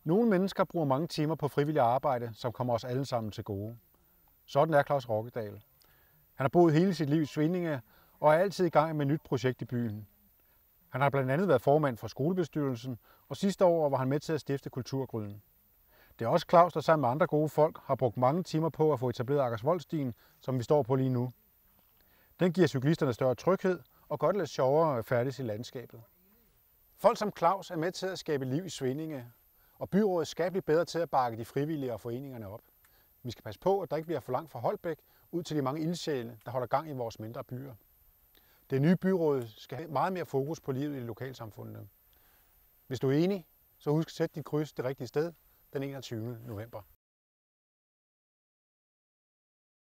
Nogle mennesker bruger mange timer på frivillig arbejde, som kommer os alle sammen til gode. Sådan er Claus Rokkedal. Han har boet hele sit liv i Svinninge og er altid i gang med et nyt projekt i byen. Han har blandt andet været formand for skolebestyrelsen, og sidste år var han med til at stifte Kulturgryden. Det er også Claus, der sammen med andre gode folk har brugt mange timer på at få etableret Akersvoldstien, som vi står på lige nu. Den giver cyklisterne større tryghed og gør det lidt sjovere at færdes i landskabet. Folk som Claus er med til at skabe liv i Svinninge, og byrådet skal blive bedre til at bakke de frivillige og foreningerne op. Vi skal passe på, at der ikke bliver for langt fra Holbæk ud til de mange ildsjæle, der holder gang i vores mindre byer. Det nye byråd skal have meget mere fokus på livet i lokalsamfundene. Hvis du er enig, så husk at sætte dit kryds det rigtige sted den 21. november.